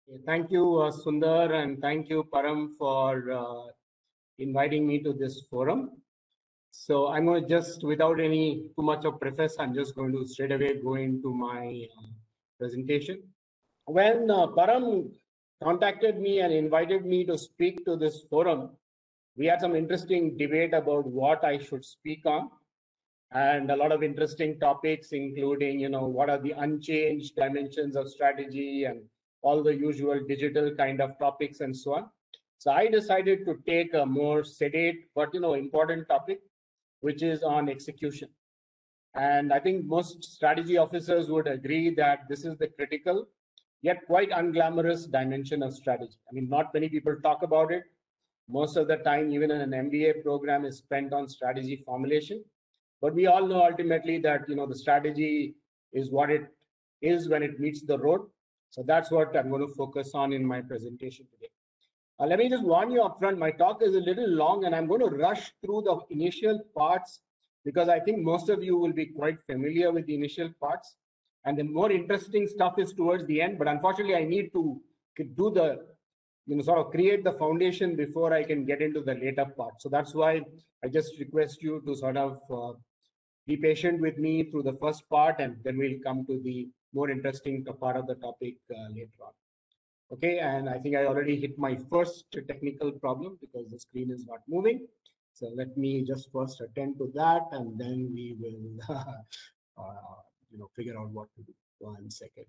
Thank you, Sundar, and thank you, Param, for inviting me to this forum. So I'm going to just, without any too much of preface, I'm just going to straight away go into my presentation. When Param contacted me and invited me to speak to this forum, we had some interesting debate about what I should speak on, and a lot of interesting topics, including, what are the unchanged dimensions of strategy and all the usual digital kind of topics and so on. So I decided to take a more sedate but important topic, which is on execution. And I think most strategy officers would agree that this is the critical yet quite unglamorous dimension of strategy. I mean, not many people talk about it. Most of the time, even in an MBA program, is spent on strategy formulation. But we all know ultimately that the strategy is what it is when it meets the road. So that's what I'm going to focus on in my presentation today. Let me just warn you upfront, my talk is a little long and I'm going to rush through the initial parts because I think most of you will be quite familiar with the initial parts. And the more interesting stuff is towards the end, but unfortunately I need to do the, sort of create the foundation before I can get into the later part. So that's why I just request you to sort of be patient with me through the first part, and then we'll come to the more interesting part of the topic later on. Okay, and I think I already hit my first technical problem because the screen is not moving. So let me just first attend to that, and then we will, figure out what to do. 1 second.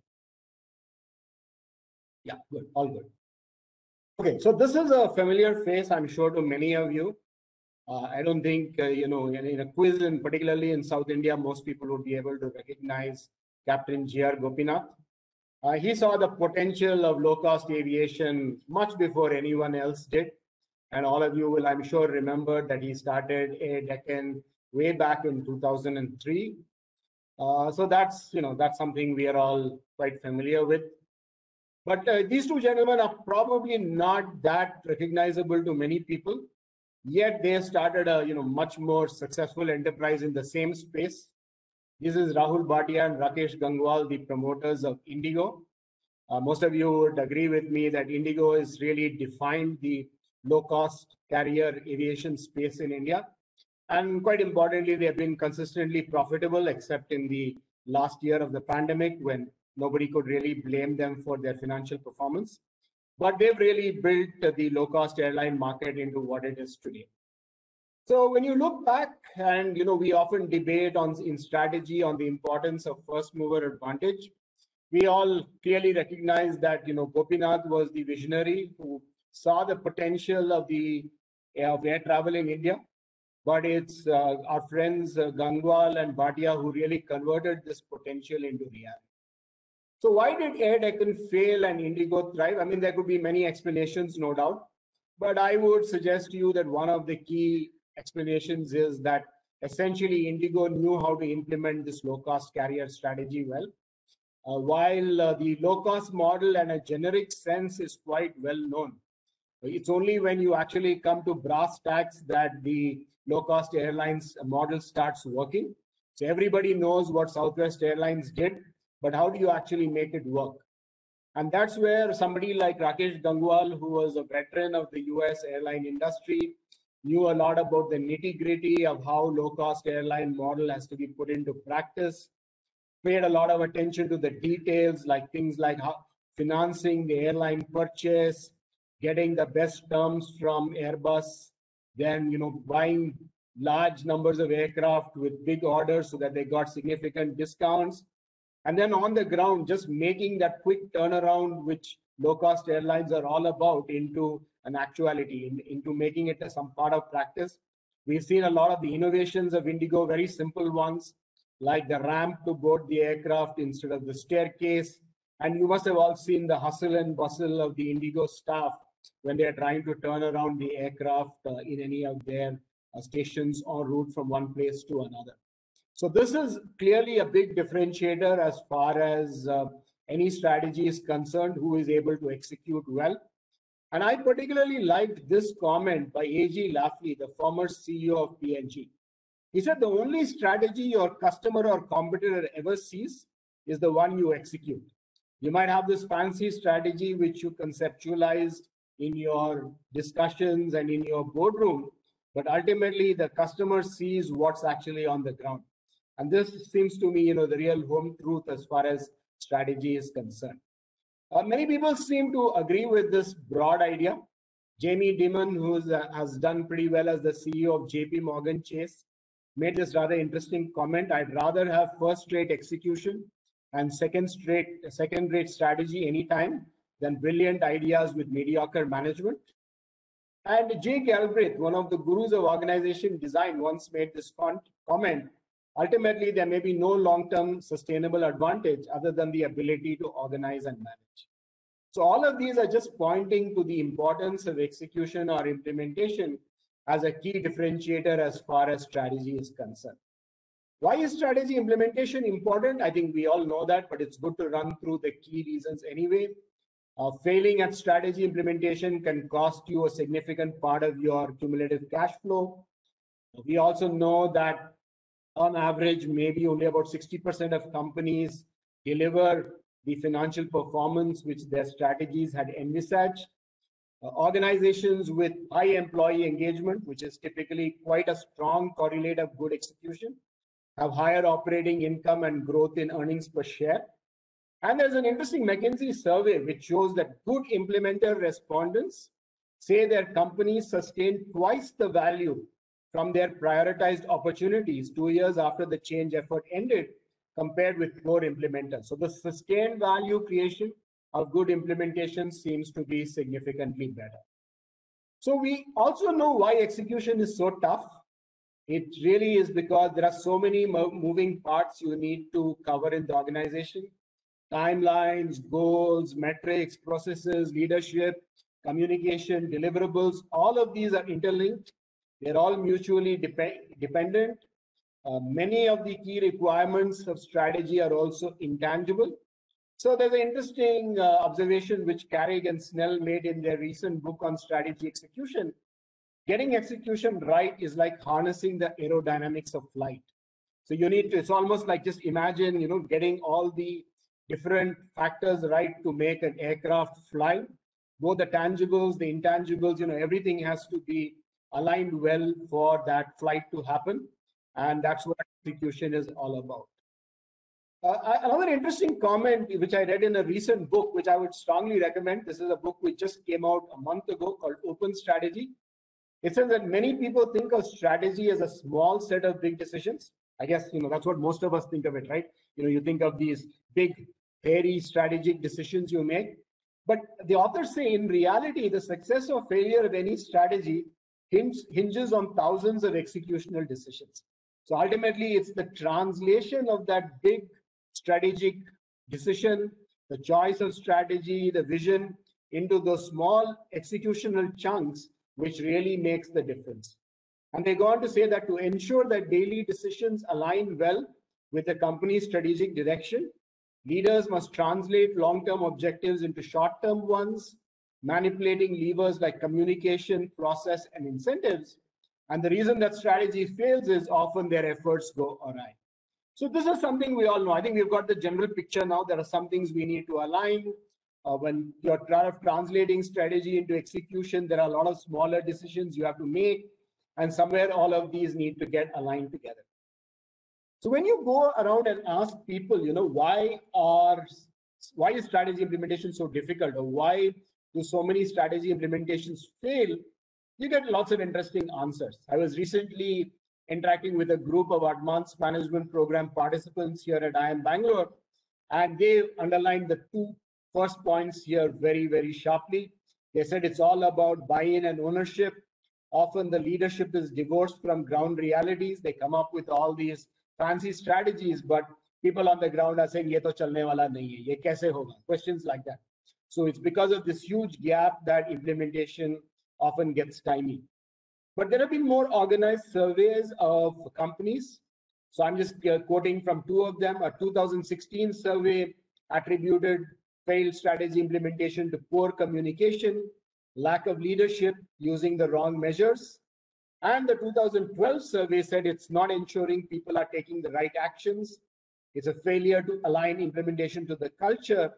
Yeah, good, all good. Okay, so this is a familiar face, I'm sure, to many of you. I don't think, in a quiz, and particularly in South India, most people would be able to recognize Captain G.R. Gopinath. He saw the potential of low-cost aviation much before anyone else did. And all of you will, I'm sure, remember that he started Air Deccan way back in 2003. So that's something we are all quite familiar with. But these two gentlemen are probably not that recognizable to many people. Yet they started a much more successful enterprise in the same space. This is Rahul Bhatia and Rakesh Gangwal, the promoters of Indigo. Most of you would agree with me that Indigo has really defined the low-cost carrier aviation space in India. And quite importantly, they have been consistently profitable, except in the last year of the pandemic when nobody could really blame them for their financial performance. But they've really built the low-cost airline market into what it is today. So when you look back, and we often debate in strategy on the importance of first mover advantage, we all clearly recognize that Gopinath was the visionary who saw the potential of air travel in India. But it's our friends Gangwal and Bhatia who really converted this potential into reality. So why did Air Deccan fail and Indigo thrive? I mean, there could be many explanations, no doubt. But I would suggest to you that one of the key explanations is that essentially Indigo knew how to implement this low-cost carrier strategy well. While the low-cost model in a generic sense is quite well known, it's only when you actually come to brass tacks that the low-cost airlines model starts working. So everybody knows what Southwest Airlines did, but how do you actually make it work? And that's where somebody like Rakesh Gangwal, who was a veteran of the US airline industry, knew a lot about the nitty-gritty of how low-cost airline model has to be put into practice, paid a lot of attention to the details, like things like how financing the airline purchase, getting the best terms from Airbus, then buying large numbers of aircraft with big orders so that they got significant discounts. And then on the ground, just making that quick turnaround, which low-cost airlines are all about, into an actuality, into making it some part of practice. We've seen a lot of the innovations of Indigo, very simple ones, like the ramp to board the aircraft instead of the staircase. And you must have all seen the hustle and bustle of the Indigo staff when they're trying to turn around the aircraft in any of their stations or route from one place to another. So this is clearly a big differentiator as far as any strategy is concerned, who is able to execute well. And I particularly liked this comment by A.G. Lafley, the former CEO of P&G. He said, the only strategy your customer or competitor ever sees is the one you execute. You might have this fancy strategy which you conceptualized in your discussions and in your boardroom, but ultimately the customer sees what's actually on the ground. And this seems to me, the real home truth as far as strategy is concerned. Many people seem to agree with this broad idea. Jamie Dimon, who has done pretty well as the CEO of JP Morgan Chase, made this rather interesting comment. I'd rather have first-rate execution and second-rate strategy anytime than brilliant ideas with mediocre management. And Jay Galbraith, one of the gurus of organization design, once made this comment. Ultimately, there may be no long-term sustainable advantage other than the ability to organize and manage. So all of these are just pointing to the importance of execution or implementation as a key differentiator as far as strategy is concerned. Why is strategy implementation important? I think we all know that, but it's good to run through the key reasons anyway. Failing at strategy implementation can cost you a significant part of your cumulative cash flow. We also know that on average, maybe only about 60% of companies deliver the financial performance which their strategies had envisaged. Organizations with high employee engagement, which is typically quite a strong correlate of good execution, have higher operating income and growth in earnings per share. And there's an interesting McKinsey survey which shows that good implementer respondents say their companies sustain twice the value from their prioritized opportunities 2 years after the change effort ended compared with poor implementers. So the sustained value creation of good implementation seems to be significantly better. So we also know why execution is so tough. It really is because there are so many moving parts you need to cover in the organization. Timelines, goals, metrics, processes, leadership, communication, deliverables, all of these are interlinked. They're all mutually dependent. Many of the key requirements of strategy are also intangible. So there's an interesting observation which Carrig and Snell made in their recent book on strategy execution. Getting execution right is like harnessing the aerodynamics of flight. So you need to, it's almost like just imagine, getting all the different factors right to make an aircraft fly. Both the tangibles, the intangibles, everything has to be aligned well for that flight to happen. And that's what execution is all about. Another interesting comment which I read in a recent book, which I would strongly recommend. This is a book which just came out a month ago called Open Strategy. It says that many people think of strategy as a small set of big decisions. I guess, that's what most of us think of it, right? You think of these big, hairy strategic decisions you make. But the authors say in reality, the success or failure of any strategy hinges on thousands of executional decisions. So ultimately, it's the translation of that big strategic decision, the choice of strategy, the vision into those small executional chunks, which really makes the difference. And they go on to say that to ensure that daily decisions align well with the company's strategic direction, leaders must translate long-term objectives into short-term ones, manipulating levers like communication, process, and incentives. And the reason that strategy fails is often their efforts go awry. So this is something we all know. I think we've got the general picture now. There are some things we need to align. When you're translating strategy into execution, there are a lot of smaller decisions you have to make. And somewhere all of these need to get aligned together. So when you go around and ask people, why is strategy implementation so difficult, or why do so many strategy implementations fail, you get lots of interesting answers. I was recently interacting with a group of advanced management program participants here at IIM Bangalore, and they underlined the two first points here very, very sharply. They said it's all about buy-in and ownership. Often the leadership is divorced from ground realities. They come up with all these fancy strategies, but people on the ground are saying, ye to chalne wala nahi hai, ye kaise hoga? Questions like that. So it's because of this huge gap that implementation often gets stymied. But there have been more organized surveys of companies. So I'm just quoting from two of them. A 2016 survey attributed failed strategy implementation to poor communication, lack of leadership, using the wrong measures. And the 2012 survey said it's not ensuring people are taking the right actions. It's a failure to align implementation to the culture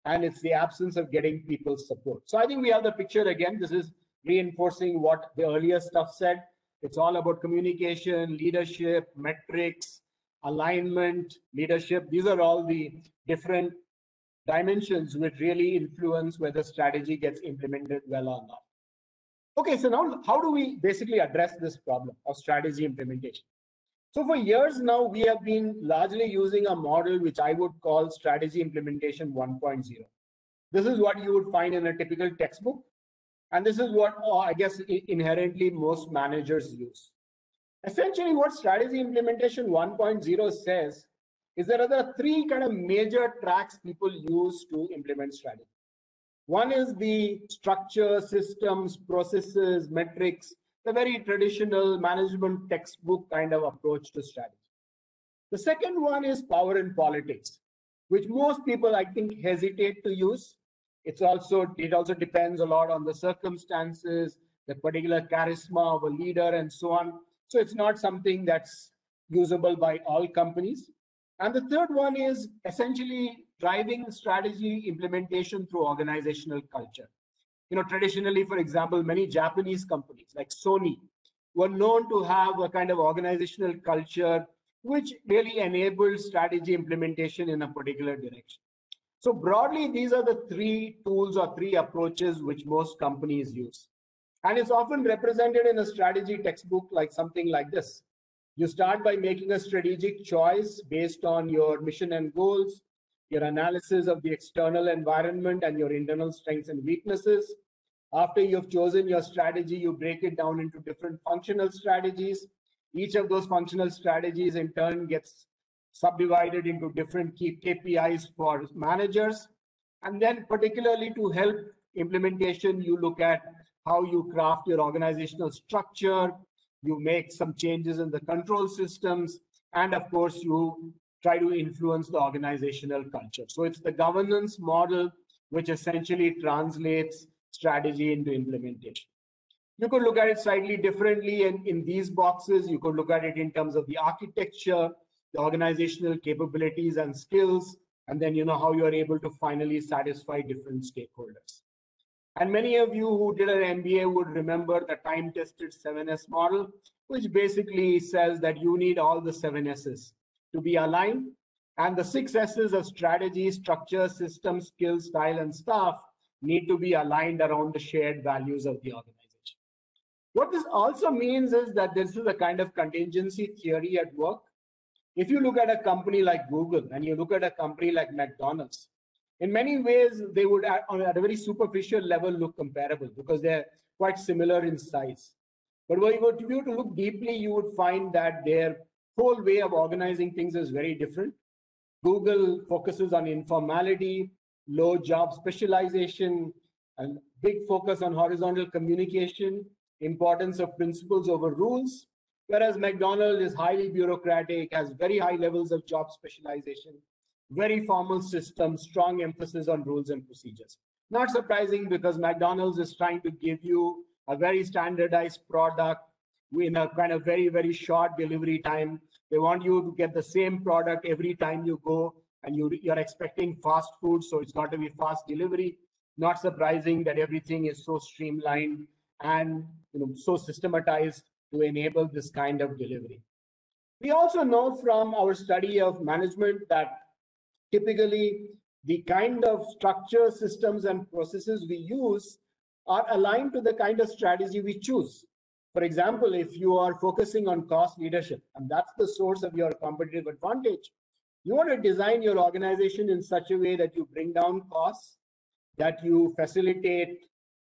and it's the absence of getting people's support. So I think we have the picture again. This is reinforcing what the earlier stuff said. It's all about communication, leadership, metrics, alignment, leadership. These are all the different dimensions which really influence whether strategy gets implemented well or not. Okay, so now how do we basically address this problem of strategy implementation? So for years now, we have been largely using a model which I would call strategy implementation 1.0. This is what you would find in a typical textbook. And this is what I guess inherently most managers use. Essentially, what strategy implementation 1.0 says is there are three kind of major tracks people use to implement strategy. One is the structure, systems, processes, metrics, the very traditional management textbook kind of approach to strategy. The second one is power and politics, which most people, I think, hesitate to use. It also depends a lot on the circumstances, the particular charisma of a leader, and so on. So it's not something that's usable by all companies. And the third one is essentially driving strategy implementation through organizational culture. You know, traditionally, for example, many Japanese companies like Sony were known to have a kind of organizational culture which really enabled strategy implementation in a particular direction. So broadly, these are the three tools or three approaches which most companies use. And it's often represented in a strategy textbook like something like this. You start by making a strategic choice based on your mission and goals, your analysis of the external environment and your internal strengths and weaknesses. After you've chosen your strategy, you break it down into different functional strategies. Each of those functional strategies in turn gets subdivided into different key KPIs for managers. And then particularly to help implementation, you look at how you craft your organizational structure, you make some changes in the control systems, and of course, you try to influence the organizational culture. So it's the governance model which essentially translates strategy into implementation. You could look at it slightly differently, and in these boxes, you could look at it in terms of the architecture, the organizational capabilities and skills, and then you know how you are able to finally satisfy different stakeholders. And many of you who did an MBA would remember the time-tested 7S model, which basically says that you need all the 7 S's to be aligned, and the 6 S's of strategy, structure, system, skills, style, and staff need to be aligned around the shared values of the organization. What this also means is that this is a kind of contingency theory at work. If you look at a company like Google and you look at a company like McDonald's, in many ways, they would, at a very superficial level, look comparable because they're quite similar in size. But if you were to look deeply, you would find that their whole way of organizing things is very different. Google focuses on informality, low job specialization, and big focus on horizontal communication, importance of principles over rules, whereas McDonald's is highly bureaucratic, has very high levels of job specialization, very formal systems, strong emphasis on rules and procedures. Not surprising because McDonald's is trying to give you a very standardized product in a kind of very, very short delivery time. They want you to get the same product every time you go, and you're expecting fast food, so it's got to be fast delivery. Not surprising that everything is so streamlined and so systematized to enable this kind of delivery. We also know from our study of management that typically the kind of structure, systems, and processes we use are aligned to the kind of strategy we choose. For example, if you are focusing on cost leadership, and that's the source of your competitive advantage, you want to design your organization in such a way that you bring down costs, that you facilitate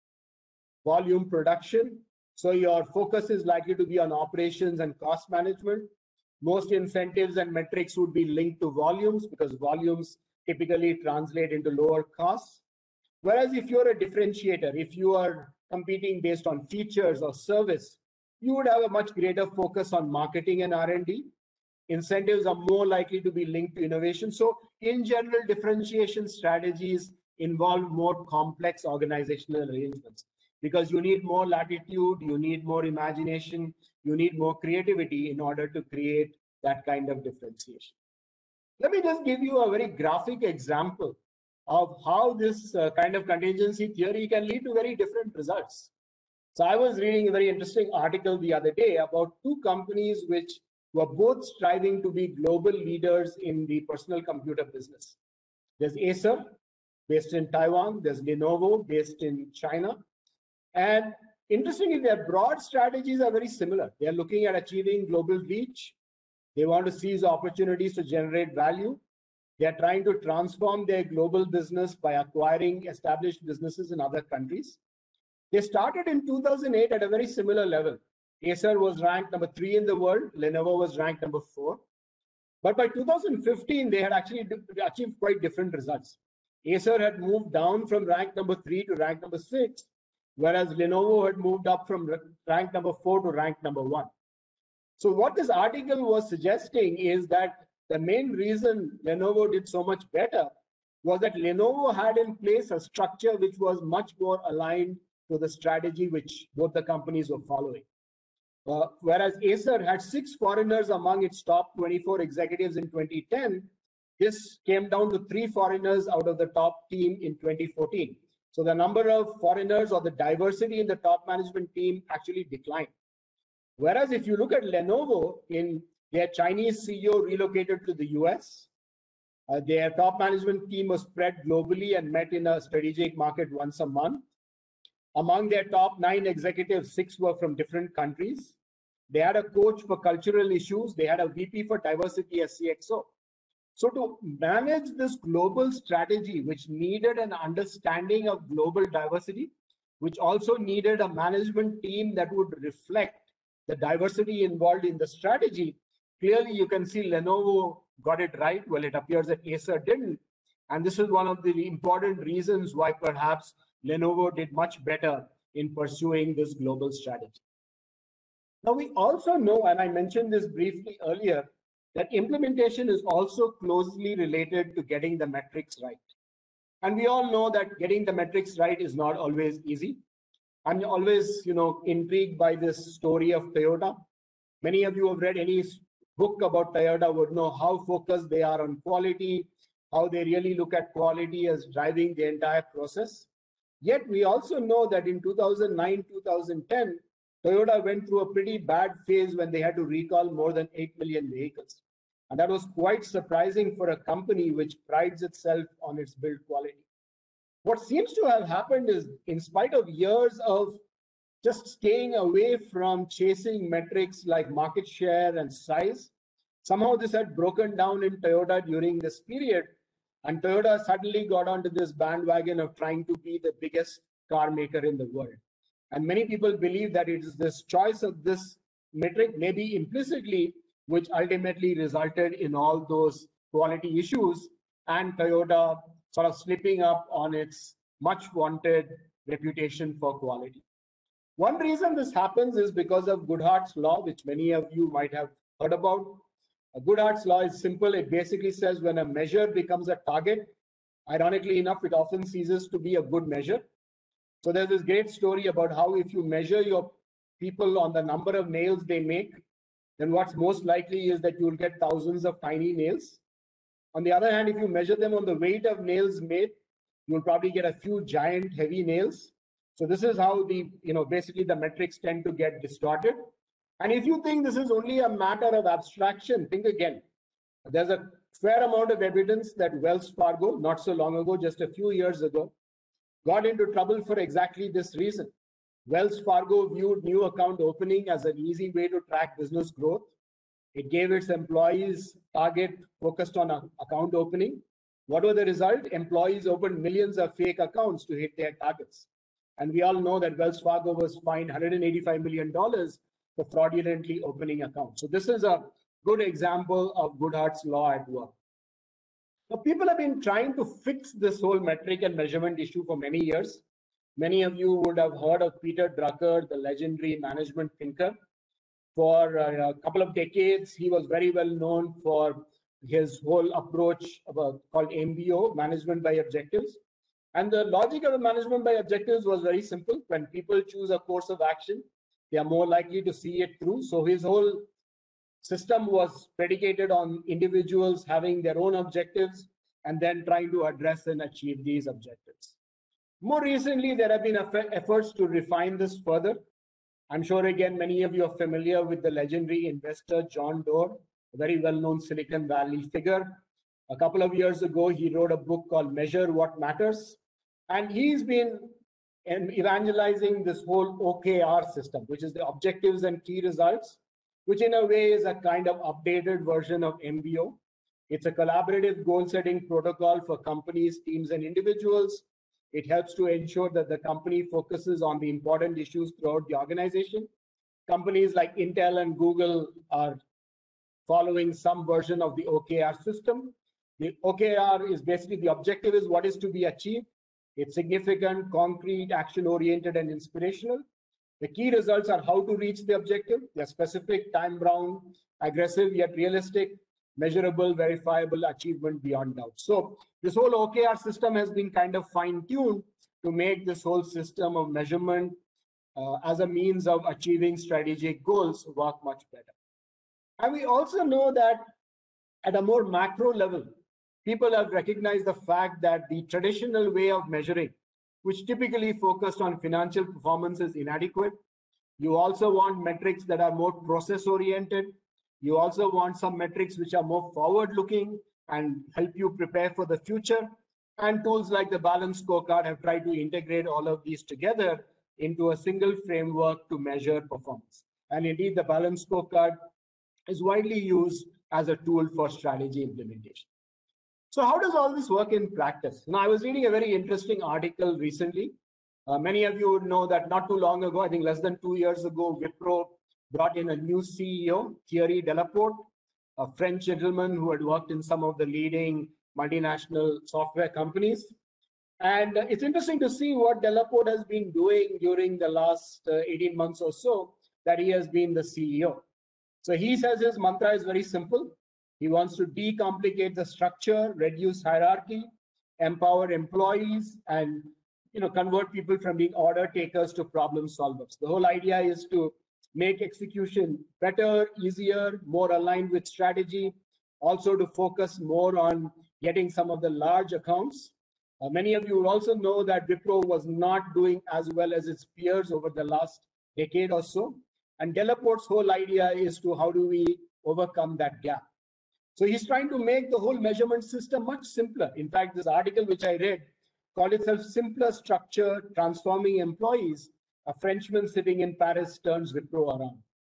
volume production. So your focus is likely to be on operations and cost management. Most incentives and metrics would be linked to volumes because volumes typically translate into lower costs. Whereas if you're a differentiator, if you are competing based on features or service, you would have a much greater focus on marketing and R&D. Incentives are more likely to be linked to innovation. So in general, differentiation strategies involve more complex organizational arrangements because you need more latitude, you need more imagination, you need more creativity in order to create that kind of differentiation. Let me just give you a very graphic example of how this kind of contingency theory can lead to very different results. So I was reading a very interesting article the other day about two companies which were both striving to be global leaders in the personal computer business. There's Acer, based in Taiwan. There's Lenovo, based in China. And interestingly, their broad strategies are very similar. They are looking at achieving global reach. They want to seize opportunities to generate value. They are trying to transform their global business by acquiring established businesses in other countries. They started in 2008 at a very similar level. Acer was ranked number 3 in the world. Lenovo was ranked number 4. But by 2015, they had actually achieved quite different results. Acer had moved down from rank number 3 to rank number 6, whereas Lenovo had moved up from rank number 4 to rank number 1. So what this article was suggesting is that the main reason Lenovo did so much better was that Lenovo had in place a structure which was much more aligned to the strategy which both the companies were following. Whereas Acer had 6 foreigners among its top 24 executives in 2010, this came down to 3 foreigners out of the top team in 2014. So the number of foreigners or the diversity in the top management team actually declined. Whereas if you look at Lenovo, in their Chinese CEO relocated to the US, their top management team was spread globally and met in a strategic market once a month. Among their top 9 executives, 6 were from different countries. They had a coach for cultural issues. They had a VP for diversity as CXO. So to manage this global strategy, which needed an understanding of global diversity, which also needed a management team that would reflect the diversity involved in the strategy, clearly you can see Lenovo got it right. Well, it appears that Acer didn't. And this is one of the important reasons why perhaps Lenovo did much better in pursuing this global strategy. Now, we also know, and I mentioned this briefly earlier, that implementation is also closely related to getting the metrics right. And we all know that getting the metrics right is not always easy. I'm always, intrigued by this story of Toyota. Many of you have read any book about Toyota would know how focused they are on quality, how they really look at quality as driving the entire process. Yet we also know that in 2009, 2010, Toyota went through a pretty bad phase when they had to recall more than 8 million vehicles. And that was quite surprising for a company which prides itself on its build quality. What seems to have happened is, in spite of years of just staying away from chasing metrics like market share and size, somehow this had broken down in Toyota during this period. And Toyota suddenly got onto this bandwagon of trying to be the biggest car maker in the world. And many people believe that it is this choice of this metric, maybe implicitly, which ultimately resulted in all those quality issues and Toyota sort of slipping up on its much wanted reputation for quality. One reason this happens is because of Goodhart's law, which many of you might have heard about. Goodhart's law is simple. It basically says when a measure becomes a target, ironically enough, it often ceases to be a good measure. So there's this great story about how if you measure your people on the number of nails they make, then what's most likely is that you'll get thousands of tiny nails. On the other hand, if you measure them on the weight of nails made, you'll probably get a few giant heavy nails. So this is how basically the metrics tend to get distorted. And if you think this is only a matter of abstraction, think again. There's a fair amount of evidence that Wells Fargo, not so long ago, just a few years ago, got into trouble for exactly this reason. Wells Fargo viewed new account opening as an easy way to track business growth. It gave its employees target focused on account opening. What was the result? Employees opened millions of fake accounts to hit their targets. And we all know that Wells Fargo was fined $185 million for fraudulently opening accounts. So this is a good example of Goodhart's law at work. Now, people have been trying to fix this whole metric and measurement issue for many years. Many of you would have heard of Peter Drucker, the legendary management thinker. For a couple of decades, he was very well known for his whole approach called MBO, management by objectives. And the logic of the management by objectives was very simple. When people choose a course of action, they are more likely to see it through. So his whole system was predicated on individuals having their own objectives, and then trying to address and achieve these objectives. More recently, there have been efforts to refine this further. I'm sure, again, many of you are familiar with the legendary investor John Doerr, a very well-known Silicon Valley figure. A couple of years ago, he wrote a book called Measure What Matters. And he's been evangelizing this whole OKR system, which is the objectives and key results, which in a way is a kind of updated version of MBO. It's a collaborative goal-setting protocol for companies, teams, and individuals. It helps to ensure that the company focuses on the important issues throughout the organization. Companies like Intel and Google are following some version of the OKR system. The OKR is basically the objective is what is to be achieved. It's significant, concrete, action-oriented, and inspirational. The key results are how to reach the objective. They're specific, time-bound, aggressive, yet realistic, measurable, verifiable achievement beyond doubt. So this whole OKR system has been kind of fine-tuned to make this whole system of measurement as a means of achieving strategic goals work much better. And we also know that at a more macro level, people have recognized the fact that the traditional way of measuring, which typically focused on financial performance, is inadequate. You also want metrics that are more process-oriented. You also want some metrics which are more forward-looking and help you prepare for the future. And tools like the Balanced Scorecard have tried to integrate all of these together into a single framework to measure performance. And indeed, the Balanced Scorecard is widely used as a tool for strategy implementation. So how does all this work in practice? Now, I was reading a very interesting article recently. Many of you would know that not too long ago, I think less than 2 years ago, Wipro brought in a new CEO, Thierry Delaporte, a French gentleman who had worked in some of the leading multinational software companies. And it's interesting to see what Delaporte has been doing during the last 18 months or so that he has been the CEO. So he says his mantra is very simple. He wants to decomplicate the structure, reduce hierarchy, empower employees, and convert people from being order takers to problem solvers. The whole idea is to make execution better, easier, more aligned with strategy, also to focus more on getting some of the large accounts. Many of you will also know that Wipro was not doing as well as its peers over the last decade or so. And Delaporte's whole idea is to how do we overcome that gap. So he's trying to make the whole measurement system much simpler. In fact, this article which I read called itself Simpler Structure, Transforming Employees. A Frenchman sitting in Paris turns Wipro around.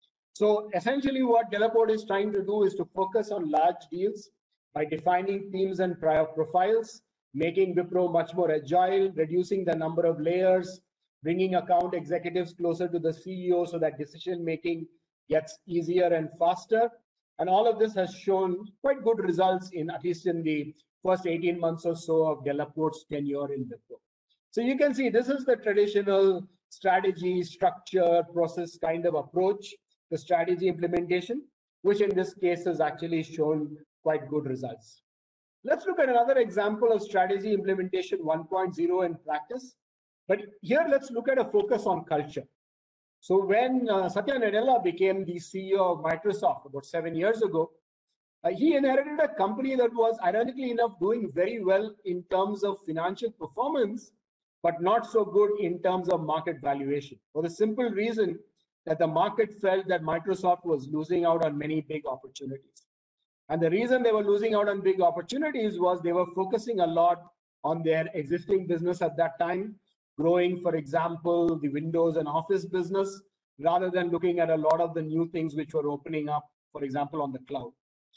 So essentially what Delaporte is trying to do is to focus on large deals by defining teams and prior profiles, making Wipro much more agile, reducing the number of layers, bringing account executives closer to the CEO so that decision-making gets easier and faster. And all of this has shown quite good results in at least in the first 18 months or so of Delaporte's tenure in Wipro. So you can see this is the traditional strategy, structure, process kind of approach to strategy implementation, which in this case has actually shown quite good results. Let's look at another example of strategy implementation 1.0 in practice. But here, let's look at a focus on culture. So when Satya Nadella became the CEO of Microsoft about 7 years ago, he inherited a company that was, ironically enough, doing very well in terms of financial performance, but not so good in terms of market valuation, for the simple reason that the market felt that Microsoft was losing out on many big opportunities. And the reason they were losing out on big opportunities was they were focusing a lot on their existing business at that time, growing, for example, the Windows and Office business, rather than looking at a lot of the new things which were opening up, for example, on the cloud.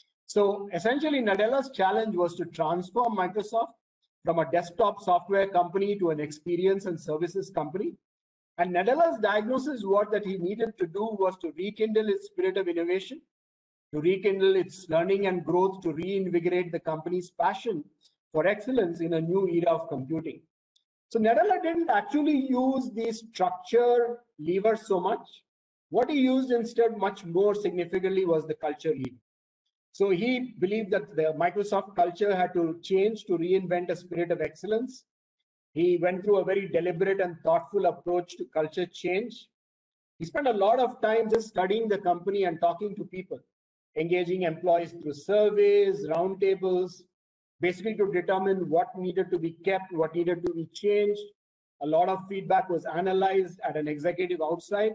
So essentially, Nadella's challenge was to transform Microsoft from a desktop software company to an experience and services company. And Nadella's diagnosis was that he needed to do was to rekindle its spirit of innovation, to rekindle its learning and growth, to reinvigorate the company's passion for excellence in a new era of computing. So Nadella didn't actually use the structure lever so much. What he used instead much more significantly was the culture lever. So he believed that the Microsoft culture had to change to reinvent a spirit of excellence. He went through a very deliberate and thoughtful approach to culture change. He spent a lot of time just studying the company and talking to people, engaging employees through surveys, roundtables, basically to determine what needed to be kept, what needed to be changed. A lot of feedback was analyzed at an executive offsite.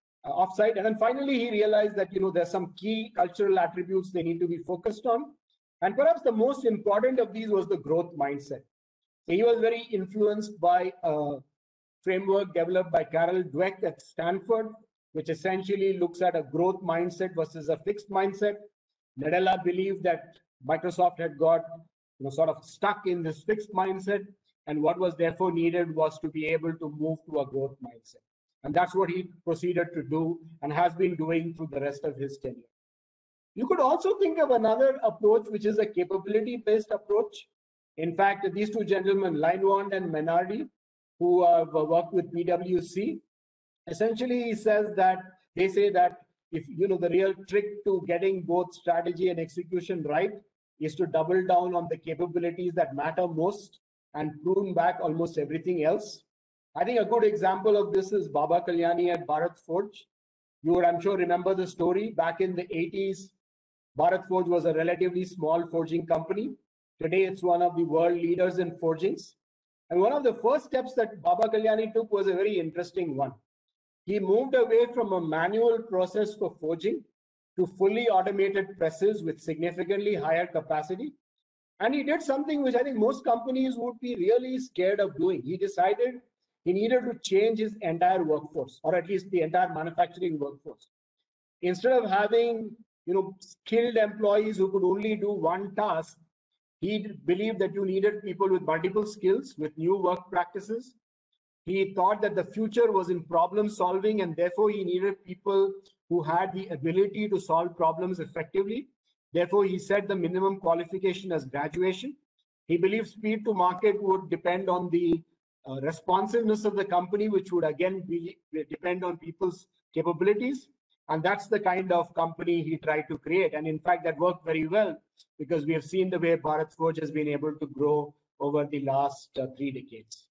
And then finally, he realized that there's some key cultural attributes they need to be focused on. And perhaps the most important of these was the growth mindset. So he was very influenced by a framework developed by Carol Dweck at Stanford, which essentially looks at a growth mindset versus a fixed mindset. Nadella believed that Microsoft had got sort of stuck in this fixed mindset, and what was therefore needed was to be able to move to a growth mindset. And that's what he proceeded to do and has been doing through the rest of his tenure. You could also think of another approach, which is a capability-based approach. In fact, these two gentlemen, Leinwand and Menardi, who have worked with PwC, essentially he says that they say that if the real trick to getting both strategy and execution right is to double down on the capabilities that matter most and prune back almost everything else. I think a good example of this is Baba Kalyani at Bharat Forge. You would, I'm sure, remember the story. Back in the 80s, Bharat Forge was a relatively small forging company. Today, it's one of the world leaders in forgings. And one of the first steps that Baba Kalyani took was a very interesting one. He moved away from a manual process for forging to fully automated presses with significantly higher capacity. And he did something which I think most companies would be really scared of doing. He decided he needed to change his entire workforce, or at least the entire manufacturing workforce. Instead of having skilled employees who could only do one task, he believed that you needed people with multiple skills, with new work practices. He thought that the future was in problem solving, and therefore he needed people who had the ability to solve problems effectively. Therefore, he set the minimum qualification as graduation. He believed speed to market would depend on the responsiveness of the company, which would again depend on people's capabilities. And that's the kind of company he tried to create. And in fact, that worked very well because we have seen the way Bharat Forge has been able to grow over the last 3 decades.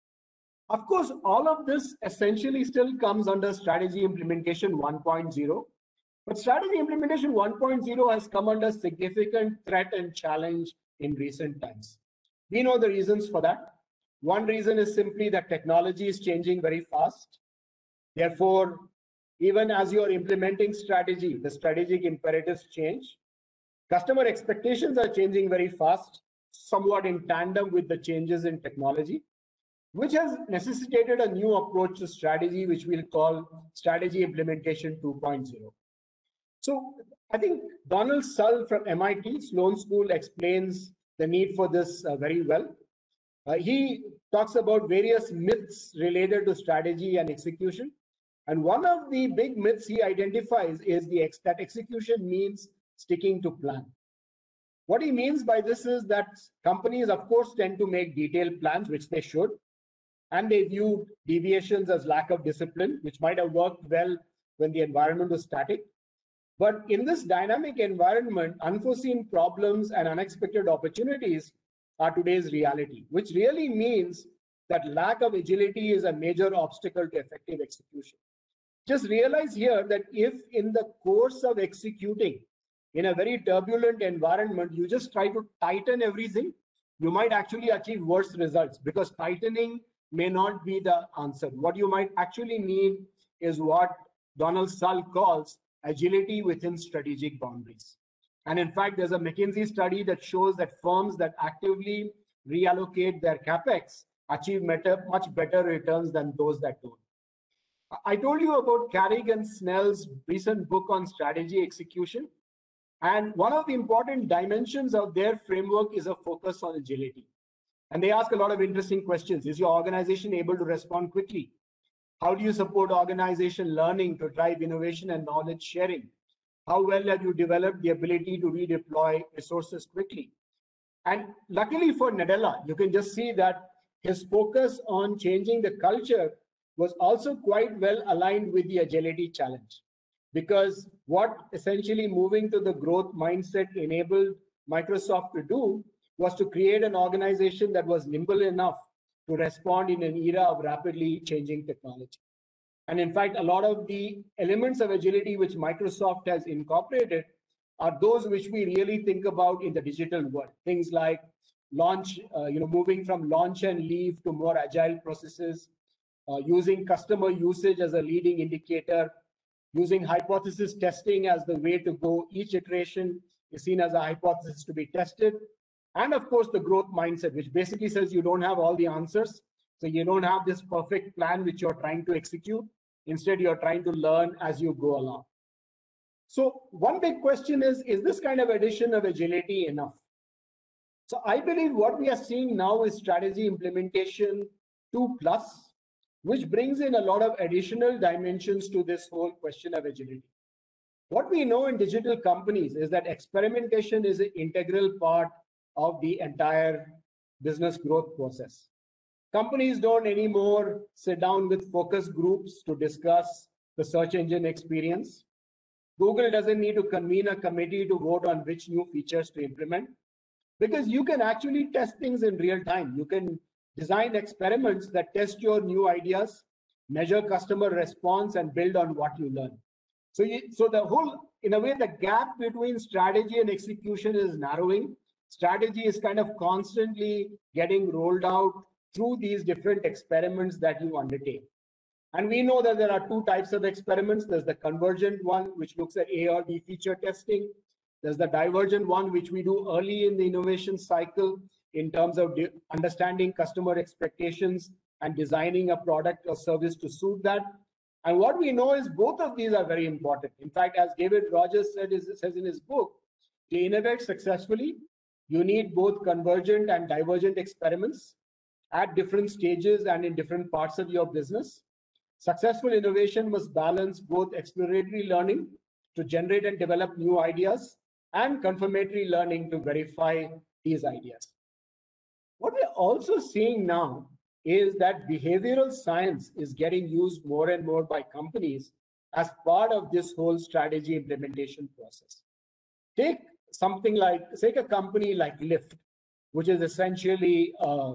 Of course, all of this essentially still comes under strategy implementation 1.0. But strategy implementation 1.0 has come under significant threat and challenge in recent times. We know the reasons for that. One reason is simply that technology is changing very fast. Therefore, even as you're implementing strategy, the strategic imperatives change. Customer expectations are changing very fast, somewhat in tandem with the changes in technology, which has necessitated a new approach to strategy, which we'll call strategy implementation 2.0. So I think Donald Sull from MIT Sloan School explains the need for this very well. He talks about various myths related to strategy and execution. And one of the big myths he identifies is that execution means sticking to plan. What he means by this is that companies, of course, tend to make detailed plans, which they should, and they view deviations as lack of discipline, which might have worked well when the environment was static. But in this dynamic environment, unforeseen problems and unexpected opportunities are today's reality, which really means that lack of agility is a major obstacle to effective execution. Just realize here that if in the course of executing in a very turbulent environment, you just try to tighten everything, you might actually achieve worse results because tightening may not be the answer. What you might actually need is what Donald Sull calls agility within strategic boundaries. And in fact, there's a McKinsey study that shows that firms that actively reallocate their capex achieve much better returns than those that don't. I told you about Carrig and Snell's recent book on strategy execution. And one of the important dimensions of their framework is a focus on agility. And they ask a lot of interesting questions. Is your organization able to respond quickly? How do you support organization learning to drive innovation and knowledge sharing? How well have you developed the ability to redeploy resources quickly? And luckily for Nadella, you can just see that his focus on changing the culture was also quite well aligned with the agility challenge. Because what essentially moving to the growth mindset enabled Microsoft to do was to create an organization that was nimble enough to respond in an era of rapidly changing technology. And in fact, a lot of the elements of agility which Microsoft has incorporated are those which we really think about in the digital world. Things like launch, moving from launch and leave to more agile processes, using customer usage as a leading indicator, using hypothesis testing as the way to go. Each iteration is seen as a hypothesis to be tested. And of course, the growth mindset, which basically says you don't have all the answers. So you don't have this perfect plan which you're trying to execute. Instead, you're trying to learn as you go along. So one big question is this kind of addition of agility enough? So I believe what we are seeing now is strategy implementation 2+, which brings in a lot of additional dimensions to this whole question of agility. What we know in digital companies is that experimentation is an integral part of the entire business growth process. Companies don't anymore sit down with focus groups to discuss the search engine experience. Google doesn't need to convene a committee to vote on which new features to implement, because you can actually test things in real time. You can design experiments that test your new ideas, measure customer response, and build on what you learn. So the whole, in a way, the gap between strategy and execution is narrowing. Strategy is kind of constantly getting rolled out through these different experiments that you undertake. And we know that there are two types of experiments. There's the convergent one, which looks at A or B feature testing. There's the divergent one, which we do early in the innovation cycle in terms of understanding customer expectations and designing a product or service to suit that. And what we know is both of these are very important. In fact, as David Rogers says in his book, to innovate successfully, you need both convergent and divergent experiments at different stages and in different parts of your business. Successful innovation must balance both exploratory learning to generate and develop new ideas and confirmatory learning to verify these ideas. What we're also seeing now is that behavioral science is getting used more and more by companies as part of this whole strategy implementation process. Take something like, take a company like Lyft, which is essentially a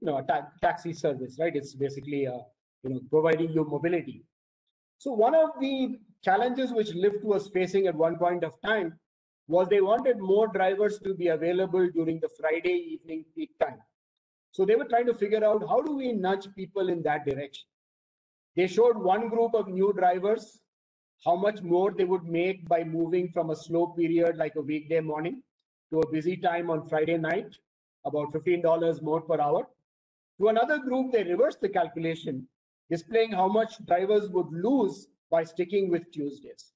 taxi service, right? It's basically providing you mobility. So one of the challenges which Lyft was facing at one point of time was they wanted more drivers to be available during the Friday evening peak time. So they were trying to figure out, how do we nudge people in that direction? They showed one group of new drivers how much more they would make by moving from a slow period like a weekday morning to a busy time on Friday night, about $15 more per hour. To another group, they reversed the calculation, displaying how much drivers would lose by sticking with Tuesdays.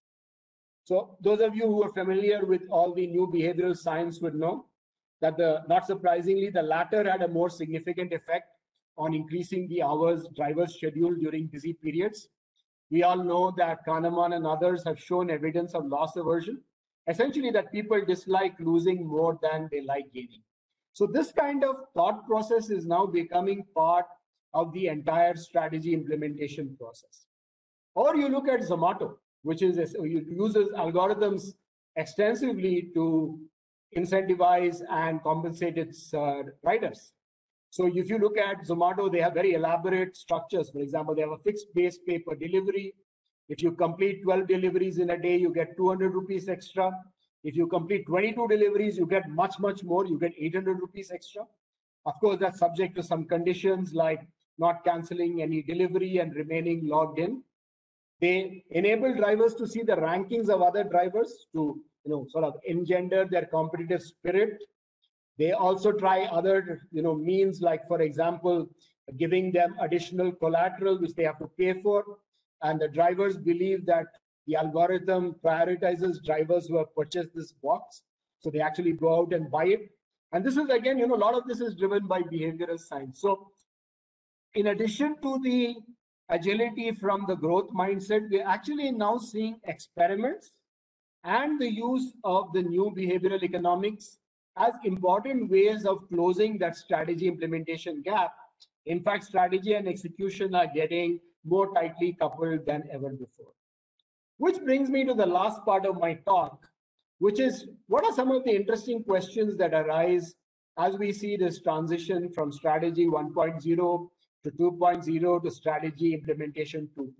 So those of you who are familiar with all the new behavioral science would know that not surprisingly, the latter had a more significant effect on increasing the hours drivers schedule during busy periods. We all know that Kahneman and others have shown evidence of loss aversion, essentially that people dislike losing more than they like gaining. So this kind of thought process is now becoming part of the entire strategy implementation process. Or you look at Zomato, which uses algorithms extensively to incentivize and compensate its riders. So if you look at Zomato, they have very elaborate structures. For example, they have a fixed base pay per delivery. If you complete 12 deliveries in a day, you get 200 rupees extra. If you complete 22 deliveries, you get much more. You get 800 rupees extra. Of course, that's subject to some conditions like not canceling any delivery and remaining logged in. They enable drivers to see the rankings of other drivers to sort of engender their competitive spirit. They also try other means, like, for example, giving them additional collateral which they have to pay for. And the drivers believe that the algorithm prioritizes drivers who have purchased this box. So they actually go out and buy it. And this is, again, a lot of this is driven by behavioral science. So in addition to the agility from the growth mindset, we're actually now seeing experiments and the use of the new behavioral economics as important ways of closing that strategy implementation gap. In fact, strategy and execution are getting more tightly coupled than ever before. Which brings me to the last part of my talk, which is, what are some of the interesting questions that arise as we see this transition from strategy 1.0 to 2.0 to strategy implementation 2+.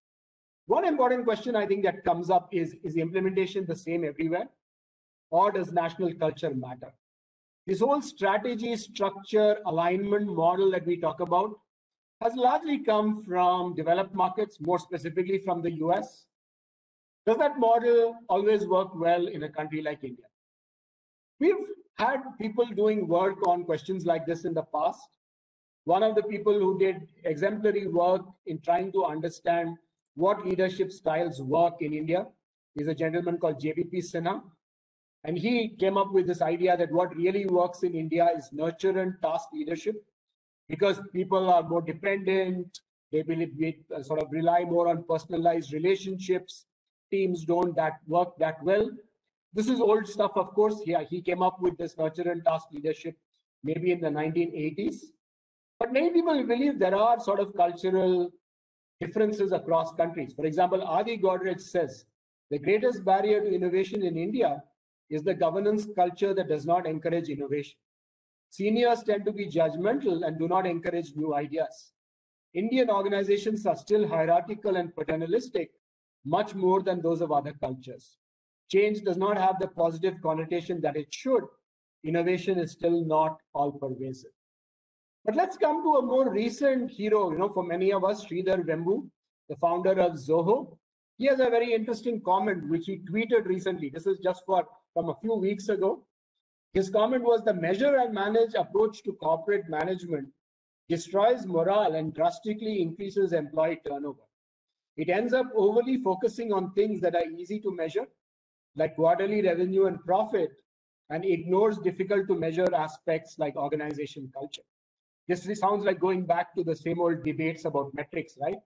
One important question I think that comes up is the implementation the same everywhere, or does national culture matter? This whole strategy, structure, alignment model that we talk about has largely come from developed markets, more specifically from the US. Does that model always work well in a country like India? We've had people doing work on questions like this in the past. One of the people who did exemplary work in trying to understand what leadership styles work in India is a gentleman called JBP Sinha. And he came up with this idea that what really works in India is nurture and task leadership, because people are more dependent, they sort of rely more on personalized relationships, teams don't work that well. This is old stuff, of course. Yeah, he came up with this nurture and task leadership maybe in the 1980s. But many people believe there are sort of cultural differences across countries. For example, Adi Godrej says, the greatest barrier to innovation in India is the governance culture that does not encourage innovation. Seniors tend to be judgmental and do not encourage new ideas. Indian organizations are still hierarchical and paternalistic, much more than those of other cultures. Change does not have the positive connotation that it should. Innovation is still not all pervasive. But let's come to a more recent hero, for many of us, Sridhar Vembu, the founder of Zoho. He has a very interesting comment which he tweeted recently. This is just from a few weeks ago. His comment was, the measure and manage approach to corporate management destroys morale and drastically increases employee turnover. It ends up overly focusing on things that are easy to measure, like quarterly revenue and profit, and ignores difficult to measure aspects like organization culture. This sounds like going back to the same old debates about metrics, right?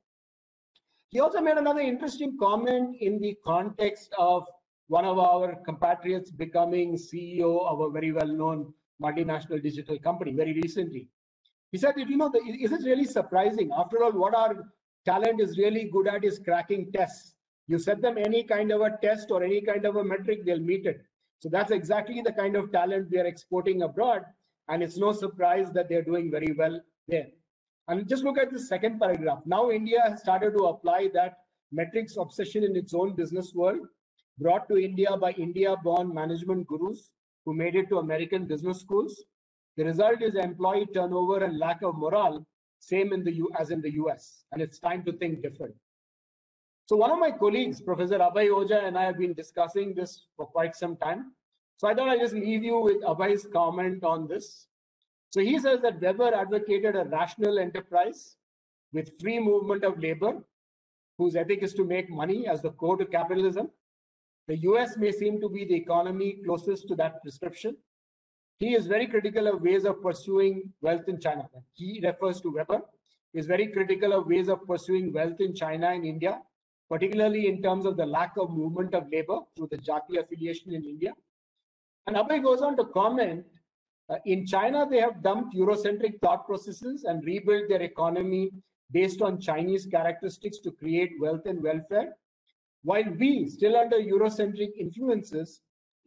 He also made another interesting comment in the context of one of our compatriots becoming CEO of a very well-known multinational digital company very recently. He said, is it really surprising? After all, what our talent is really good at is cracking tests. You set them any kind of a test or any kind of a metric, they'll meet it. So that's exactly the kind of talent we are exporting abroad. And it's no surprise that they're doing very well there. And just look at the second paragraph. Now India has started to apply that metrics obsession in its own business world, brought to India by India-born management gurus who made it to American business schools. The result is employee turnover and lack of morale, same as in the US. And it's time to think different. So one of my colleagues, Professor Abhay Ojha, and I have been discussing this for quite some time. So I thought I'd just leave you with Abhay's comment on this. So he says that Weber advocated a rational enterprise with free movement of labor, whose ethic is to make money as the core to capitalism. The US may seem to be the economy closest to that prescription. He is very critical of ways of pursuing wealth in China. He refers to Weber, is very critical of ways of pursuing wealth in China and India, particularly in terms of the lack of movement of labor through the Jati affiliation in India. And Abhay goes on to comment, in China, they have dumped Eurocentric thought processes and rebuilt their economy based on Chinese characteristics to create wealth and welfare, while we, still under Eurocentric influences,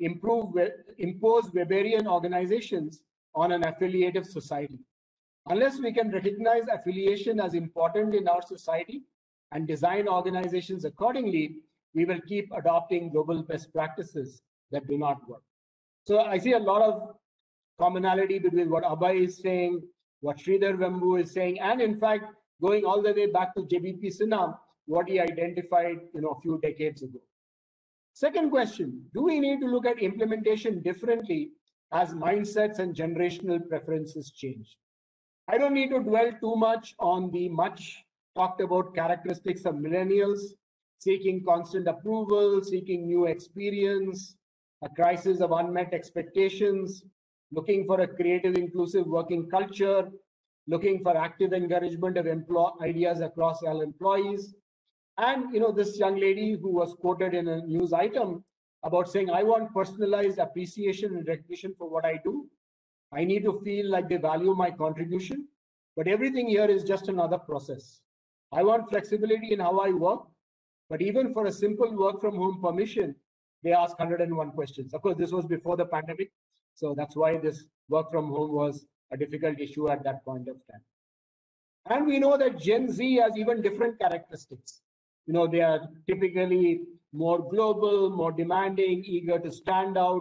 impose Weberian organizations on an affiliative society. Unless we can recognize affiliation as important in our society and design organizations accordingly, we will keep adopting global best practices that do not work. So I see a lot of commonality between what Abhay is saying, what Sridhar Vembu is saying, and in fact, going all the way back to JBP Sinha, what he identified a few decades ago. Second question, do we need to look at implementation differently as mindsets and generational preferences change? I don't need to dwell too much on the much talked about characteristics of millennials, seeking constant approval, seeking new experience, a crisis of unmet expectations, looking for a creative, inclusive working culture, looking for active encouragement of ideas across all employees. And this young lady who was quoted in a news item about saying, I want personalized appreciation and recognition for what I do. I need to feel like they value my contribution, but everything here is just another process. I want flexibility in how I work, but even for a simple work from home permission, they ask 101 questions. Of course, this was before the pandemic, so that's why this work from home was a difficult issue at that point of time. And we know that Gen Z has even different characteristics. They are typically more global, more demanding, eager to stand out,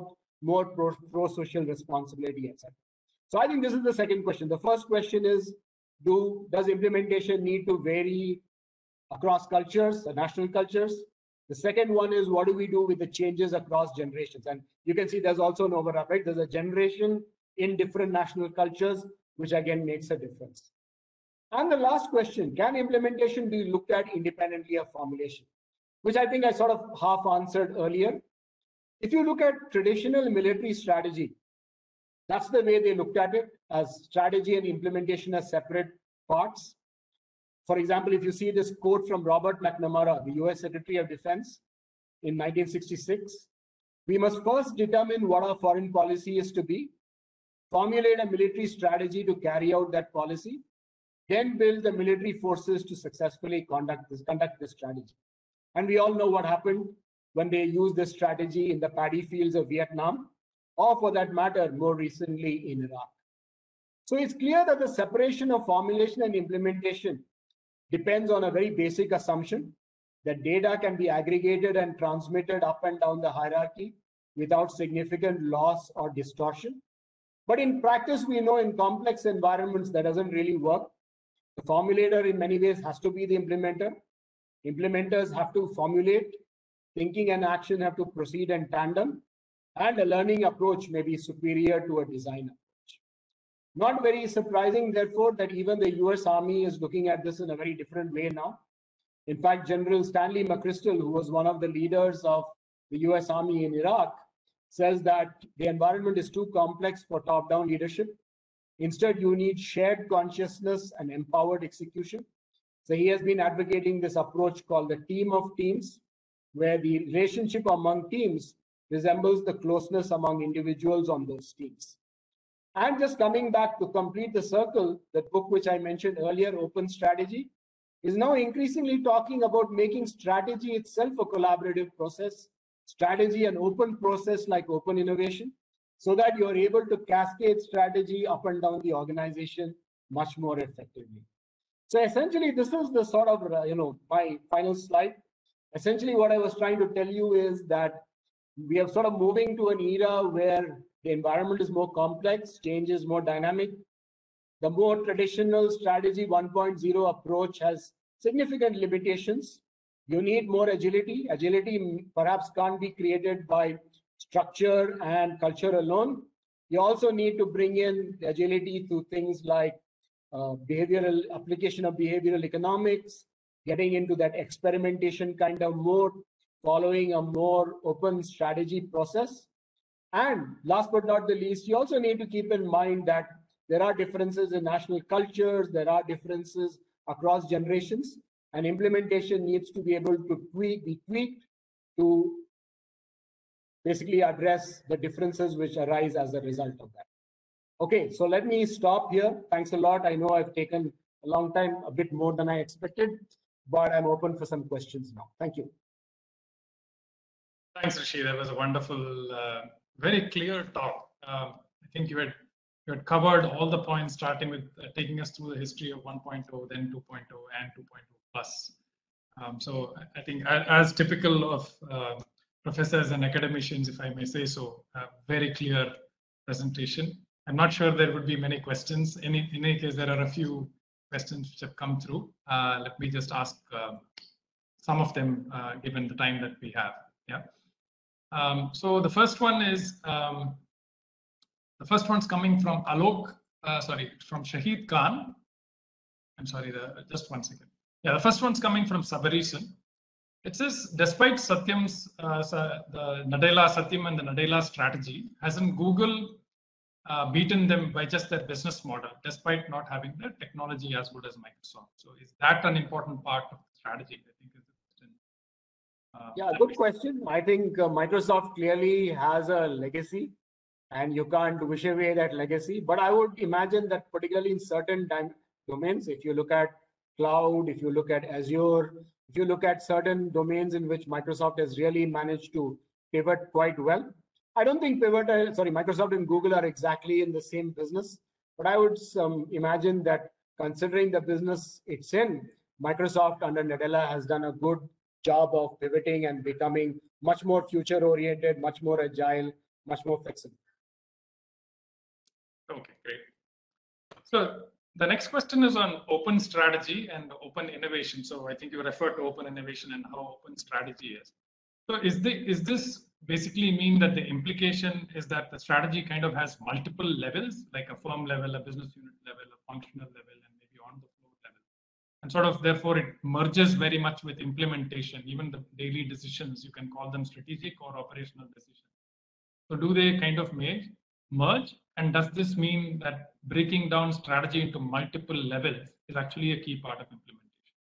more pro-social responsibility, etc. So I think this is the second question. The first question is, does implementation need to vary across cultures, national cultures? The second one is, what do we do with the changes across generations? And you can see there's also an overlap, right? There's a generation in different national cultures, which again makes a difference. And the last question, can implementation be looked at independently of formulation? Which I think I sort of half answered earlier. If you look at traditional military strategy, that's the way they looked at it, as strategy and implementation as separate parts. For example, if you see this quote from Robert McNamara, the US Secretary of Defense in 1966, we must first determine what our foreign policy is to be, formulate a military strategy to carry out that policy, then build the military forces to successfully conduct this strategy. And we all know what happened when they used this strategy in the paddy fields of Vietnam, or for that matter, more recently in Iraq. So it's clear that the separation of formulation and implementation depends on a very basic assumption that data can be aggregated and transmitted up and down the hierarchy without significant loss or distortion. But in practice, we know in complex environments that doesn't really work. The formulator in many ways has to be the implementer. Implementers have to formulate. Thinking and action have to proceed in tandem. And a learning approach may be superior to a design approach. Not very surprising, therefore, that even the US Army is looking at this in a very different way now. In fact, General Stanley McChrystal, who was one of the leaders of the US Army in Iraq, says that the environment is too complex for top-down leadership. Instead, you need shared consciousness and empowered execution. So he has been advocating this approach called the team of teams, where the relationship among teams resembles the closeness among individuals on those teams. And just coming back to complete the circle, that book which I mentioned earlier, Open Strategy, is now increasingly talking about making strategy itself a collaborative process, strategy an open process like open innovation, so that you're able to cascade strategy up and down the organization much more effectively. So essentially, this is the sort of, my final slide. Essentially, what I was trying to tell you is that we are sort of moving to an era where the environment is more complex, change is more dynamic. The more traditional strategy 1.0 approach has significant limitations. You need more agility. Agility perhaps can't be created by structure and culture alone. You also need to bring in agility to things like behavioral application of behavioral economics, getting into that experimentation kind of mode, following a more open strategy process. And last but not the least, you also need to keep in mind that there are differences in national cultures, there are differences across generations, and implementation needs to be able to be tweaked to basically address the differences which arise as a result of that. Okay, so let me stop here. Thanks a lot. I know I've taken a long time, a bit more than I expected, but I'm open for some questions now. Thank you. Thanks, Rishi. That was a wonderful, very clear talk. I think you had covered all the points, starting with taking us through the history of 1.0, then 2.0, and 2.0 plus. So I think, as typical of professors and academicians, if I may say so, very clear presentation. I'm not sure there would be many questions. In any case, there are a few questions which have come through. Let me just ask some of them, given the time that we have. Yeah. So the first one is, the first one's coming from Alok, from Shahid Khan. I'm sorry, just one second. Yeah, the first one's coming from Sabarisan. It says, despite Satyam's, the Nadella, Satyam and the Nadella strategy, hasn't Google beaten them by just their business model, despite not having the technology as good as Microsoft? So is that an important part of the strategy? I think is the question. Yeah, good question. I think Microsoft clearly has a legacy, and you can't wish away that legacy. But I would imagine that particularly in certain domains, if you look at cloud, if you look at Azure, if you look at certain domains in which Microsoft has really managed to pivot quite well. I don't think Microsoft and Google are exactly in the same business, but I would imagine that considering the business it's in, Microsoft under Nadella has done a good job of pivoting and becoming much more future-oriented, much more agile, much more flexible. Okay, great. So the next question is on open strategy and open innovation. So I think you referred to open innovation and how open strategy is. So is this basically mean that the implication is that the strategy kind of has multiple levels, like a firm level, a business unit level, a functional level, and maybe on the floor level? And sort of therefore it merges very much with implementation, even the daily decisions, you can call them strategic or operational decisions. So do they kind of merge? And does this mean that breaking down strategy into multiple levels is actually a key part of implementation?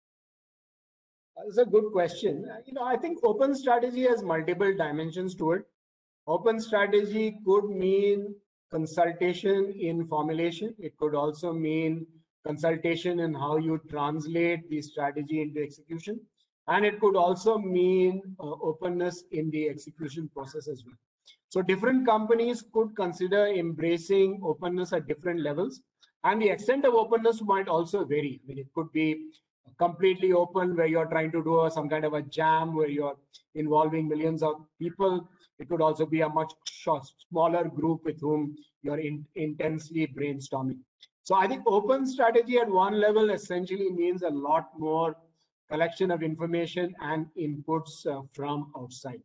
That's a good question. I think open strategy has multiple dimensions to it. Open strategy could mean consultation in formulation. It could also mean consultation in how you translate the strategy into execution. And it could also mean openness in the execution process as well. So different companies could consider embracing openness at different levels. And the extent of openness might also vary. I mean, it could be completely open where you're trying to do some kind of a jam where you're involving millions of people. It could also be a much smaller group with whom you're intensely brainstorming. So I think open strategy at one level essentially means a lot more collection of information and inputs from outside.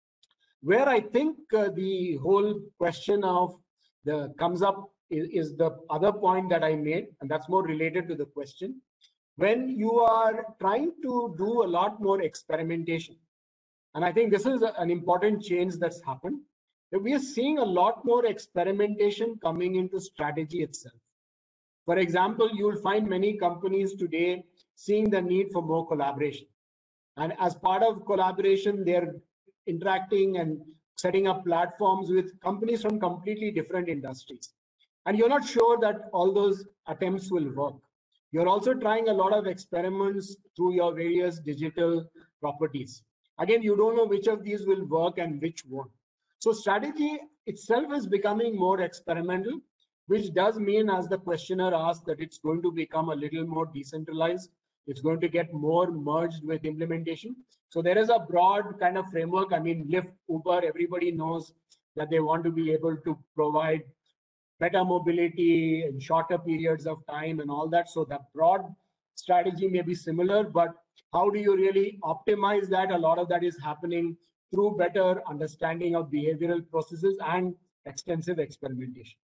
Where I think the whole question of comes up is the other point that I made, and that's more related to the question. When you are trying to do a lot more experimentation, and I think this is an important change that's happened, that we are seeing a lot more experimentation coming into strategy itself. For example, you'll find many companies today seeing the need for more collaboration. And as part of collaboration, they're interacting and setting up platforms with companies from completely different industries. And you're not sure that all those attempts will work. You're also trying a lot of experiments through your various digital properties. Again, you don't know which of these will work and which won't. So strategy itself is becoming more experimental, which does mean, as the questioner asked, that it's going to become a little more decentralized. It's going to get more merged with implementation. So there is a broad kind of framework. I mean, Lyft, Uber, everybody knows that they want to be able to provide better mobility in shorter periods of time and all that. So the broad strategy may be similar, but how do you really optimize that? A lot of that is happening through better understanding of behavioral processes and extensive experimentation.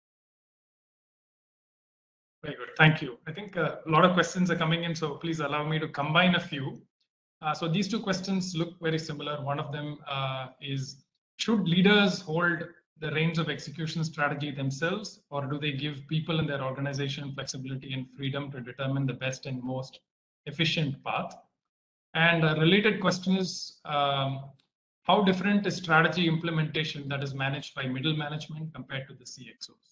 Very good. Thank you. I think a lot of questions are coming in, so please allow me to combine a few. So these two questions look very similar. One of them is, should leaders hold the reins of execution strategy themselves, or do they give people in their organization flexibility and freedom to determine the best and most efficient path? And a related question is, how different is strategy implementation that is managed by middle management compared to the CXOs?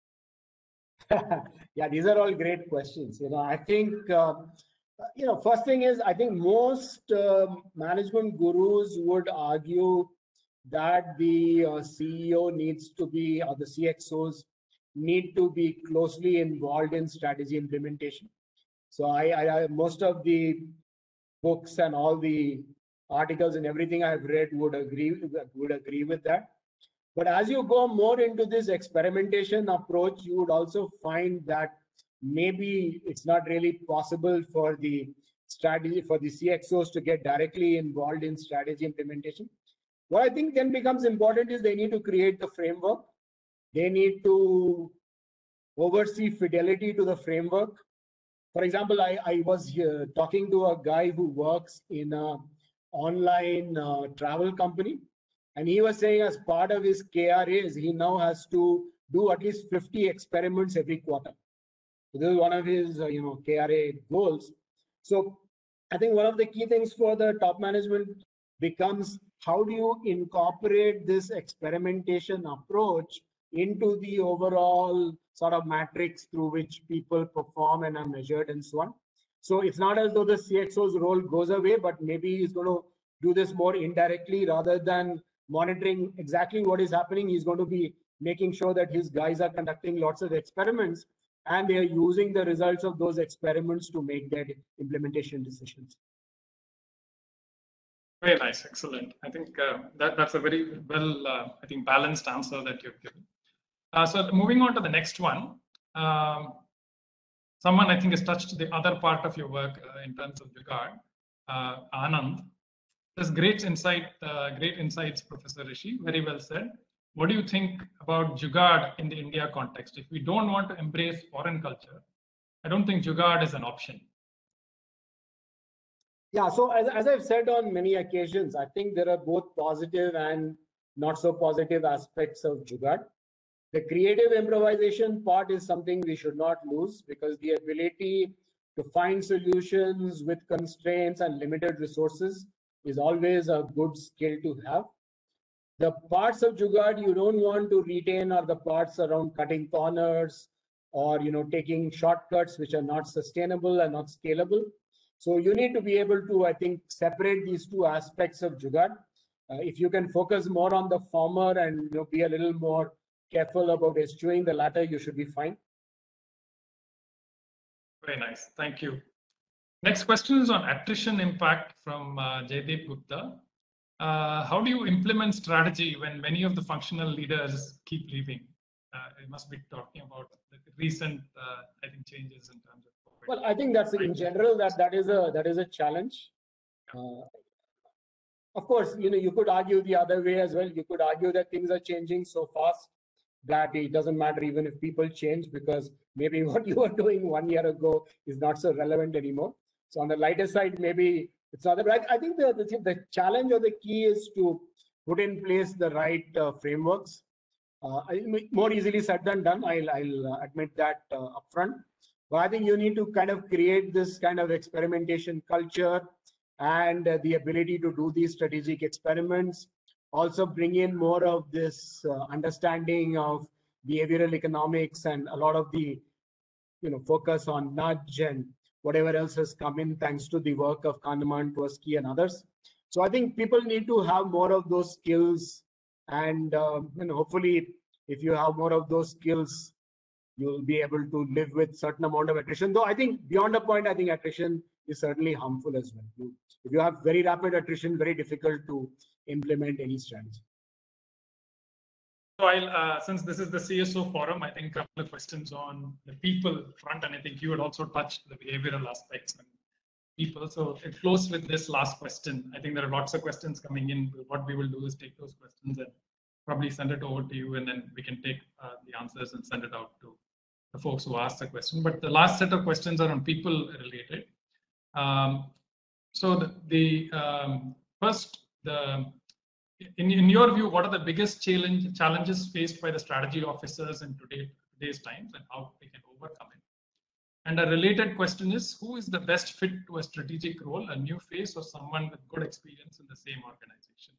Yeah, these are all great questions. I think, first thing is, I think most management gurus would argue that the CEO needs to be, or the CXOs need to be closely involved in strategy implementation. So I most of the books and all the articles and everything I've read would agree with that. But as you go more into this experimentation approach, you would also find that maybe it's not really possible for the CXOs to get directly involved in strategy implementation. What I think then becomes important is they need to create the framework. They need to oversee fidelity to the framework. For example, I was talking to a guy who works in an online travel company. And he was saying, as part of his KRAs, he now has to do at least 50 experiments every quarter. So this is one of his, KRA goals. So I think one of the key things for the top management becomes, how do you incorporate this experimentation approach into the overall sort of matrix through which people perform and are measured and so on. So it's not as though the CXO's role goes away, but maybe he's going to do this more indirectly rather than monitoring exactly what is happening. He's going to be making sure that his guys are conducting lots of experiments and they are using the results of those experiments to make their implementation decisions. Very nice, excellent. I think that's a very well, I think, balanced answer that you've given. So moving on to the next one. Someone I think has touched the other part of your work in terms of Jugaad. Anand. There's great insights, Professor Rishi. Very well said. What do you think about Jugaad in the India context? If we don't want to embrace foreign culture, I don't think Jugaad is an option. Yeah, so as I've said on many occasions, I think there are both positive and not so positive aspects of Jugaad. The creative improvisation part is something we should not lose, because the ability to find solutions with constraints and limited resources is always a good skill to have. The parts of Jugaad you don't want to retain are the parts around cutting corners or taking shortcuts which are not sustainable and not scalable. So you need to be able to, I think, separate these two aspects of Jugaad. If you can focus more on the former and be a little more careful about eschewing the latter, you should be fine. Very nice. Thank you. Next question is on attrition impact from Jaydeep Gupta. How do you implement strategy when many of the functional leaders keep leaving? It must be talking about the recent, I think, changes in terms of. Well, I think that's in general that is a challenge. Of course, you could argue the other way as well. You could argue that things are changing so fast that it doesn't matter even if people change, because maybe what you were doing 1 year ago is not so relevant anymore. So on the lighter side, maybe it's not. But I think the challenge or the key is to put in place the right frameworks. More easily said than done. I'll admit that upfront. But I think you need to kind of create this kind of experimentation culture and the ability to do these strategic experiments. Also bring in more of this understanding of behavioral economics and a lot of the focus on nudge and whatever else has come in thanks to the work of Kahneman, Tversky, and others. So I think people need to have more of those skills, and hopefully if you have more of those skills, you'll be able to live with certain amount of attrition. Though I think beyond a point, I think attrition is certainly harmful as well. If you have very rapid attrition, very difficult to implement any strategy. So since this is the CSO forum, I think a couple of questions on the people front, and I think you had also touched the behavioral aspects and people. So it flows with this last question. I think there are lots of questions coming in. What we will do is take those questions and probably send it over to you, and then we can take the answers and send it out to the folks who asked the question. But the last set of questions are on people related. So first, in your view, what are the biggest challenges faced by the strategy officers in today's times, and how they can overcome it? And a related question is, who is the best fit to a strategic role, a new face or someone with good experience in the same organization?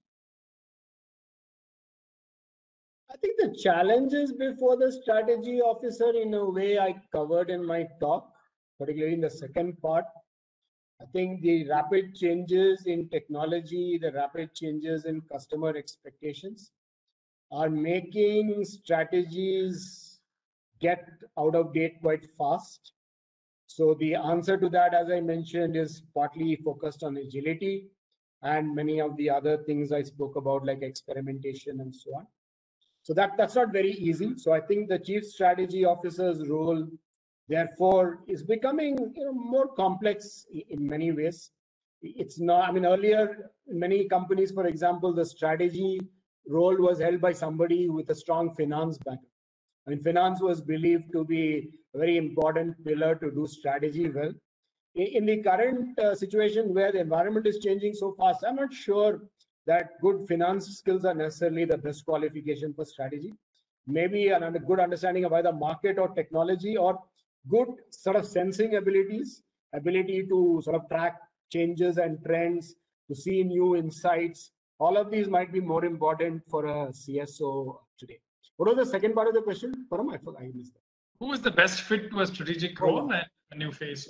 I think the challenges before the strategy officer, in a way, I covered in my talk, particularly in the second part. I think the rapid changes in technology, the rapid changes in customer expectations are making strategies get out of date quite fast. So the answer to that, as I mentioned, is partly focused on agility and many of the other things I spoke about, like experimentation and so on. So that's not very easy. So I think the chief strategy officer's role, therefore, is becoming more complex in many ways. It's not, I mean, earlier in many companies, for example, the strategy role was held by somebody with a strong finance background. I mean, finance was believed to be a very important pillar to do strategy well. In the current situation where the environment is changing so fast, I'm not sure that good finance skills are necessarily the best qualification for strategy. Maybe a good understanding of either market or technology, or good sort of sensing ability to sort of track changes and trends, to see new insights. All of these might be more important for a CSO today. What was the second part of the question, Param? I missed that. Who is the best fit to a strategic role and a new face?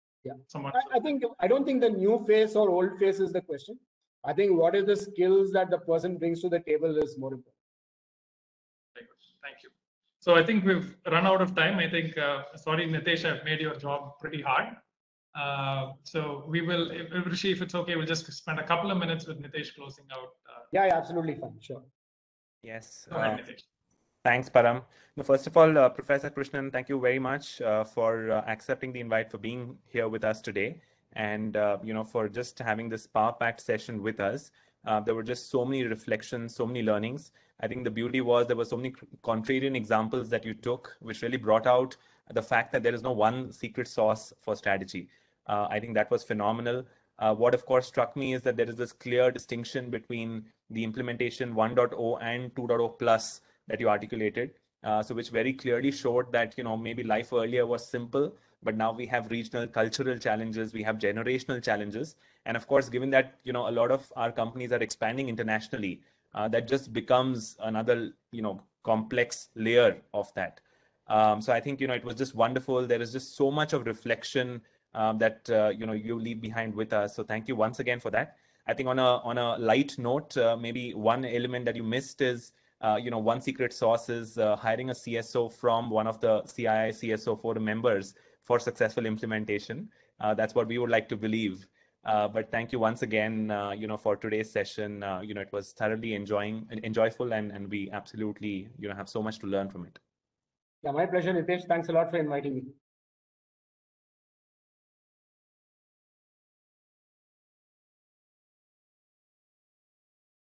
I don't think the new face or old face is the question. I think what is the skills that the person brings to the table is more important. Very good. Thank you. So I think we've run out of time. I think, sorry, Nitesh, I've made your job pretty hard. So we will, Rishi, if it's okay, we'll just spend a couple of minutes with Nitesh closing out. Yeah, absolutely fine. Sure. Yes. Go ahead, Nitesh. Thanks, Param. No, first of all, Professor Krishnan, thank you very much for accepting the invite, for being here with us today, and for just having this power-packed session with us. There were just so many reflections, so many learnings. I think the beauty was there were so many contrarian examples that you took, which really brought out the fact that there is no one secret sauce for strategy. I think that was phenomenal. What of course struck me is that there is this clear distinction between the implementation 1.0 and 2.0 plus that you articulated. So which very clearly showed that, maybe life earlier was simple, but now we have regional cultural challenges, we have generational challenges. And of course, given that, a lot of our companies are expanding internationally, that just becomes another, complex layer of that. So I think, it was just wonderful. There is just so much of reflection that, you leave behind with us. So thank you once again for that. I think on a light note, maybe one element that you missed is, one secret sauce is hiring a CSO from one of the CII CSO forum members for successful implementation. That's what we would like to believe. But thank you once again, for today's session. It was thoroughly enjoyable, and we absolutely, have so much to learn from it. Yeah, my pleasure, Nitesh. Thanks a lot for inviting me.